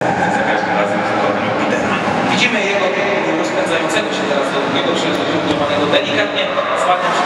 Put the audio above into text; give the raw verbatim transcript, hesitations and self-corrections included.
Za każdym razem wykonał Petera. Widzimy jego rozpędzającego się teraz do drugiego, czyli punktowanego delikatnie z ładnym